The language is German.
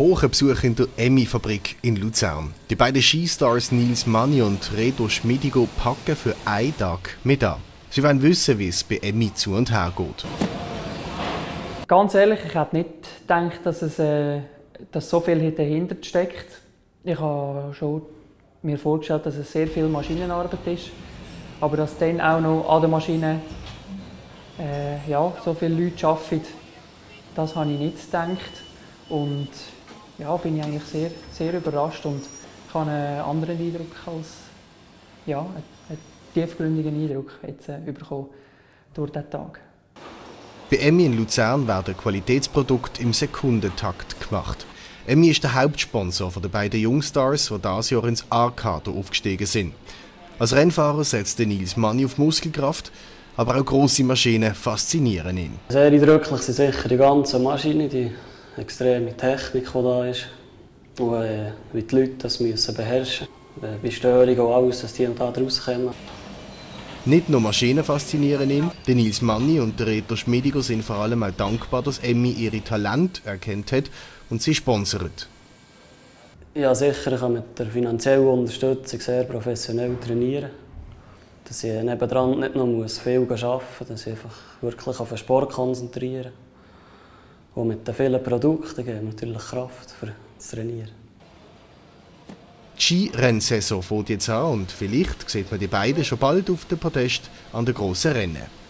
Hoher Besuch in der Emmi-Fabrik in Luzern. Die beiden Skistars Nils Manni und Reto Schmidigo packen für einen Tag mit an. Sie wollen wissen, wie es bei Emmi zu und her geht. Ganz ehrlich, ich hätte nicht gedacht, dass so viel dahinter steckt. Ich habe schon mir vorgestellt, dass es sehr viel Maschinenarbeit ist. Aber dass dann auch noch an der Maschine so viele Leute arbeiten, das habe ich nicht gedacht. Und ja, bin ich eigentlich sehr, sehr überrascht und ich habe einen anderen Eindruck einen tiefgründigen Eindruck jetzt bekommen durch diesen Tag. Bei Emmi in Luzern werden Qualitätsprodukte im Sekundentakt gemacht. Emmi ist der Hauptsponsor der beiden Jungstars, die dieses Jahr ins A-Kader aufgestiegen sind. Als Rennfahrer setzt Nils Manni auf Muskelkraft, aber auch grosse Maschinen faszinieren ihn. Sehr eindrücklich sind sicher die ganzen Maschinen, die extreme Technik, die da ist. Und wie die Leute das müssen beherrschen müssen. Wie Störungen und alles, was die da draus kommen. Nicht nur Maschinen faszinieren ihn, der Nils Manni und der Reto Schmidigo sind vor allem auch dankbar, dass Emmi ihre Talente erkannt hat und sie sponsert. Ja, sicher, ich kann mit der finanziellen Unterstützung sehr professionell trainieren. Dass ich nebendran nicht nur viel arbeiten muss, dass ich einfach wirklich auf den Sport konzentrieren kann. Und mit den vielen Produkten geben wir natürlich Kraft für das Trainieren. Die Ski-Rennsaison fängt jetzt an und vielleicht sieht man die beiden schon bald auf dem Podest an den grossen Rennen.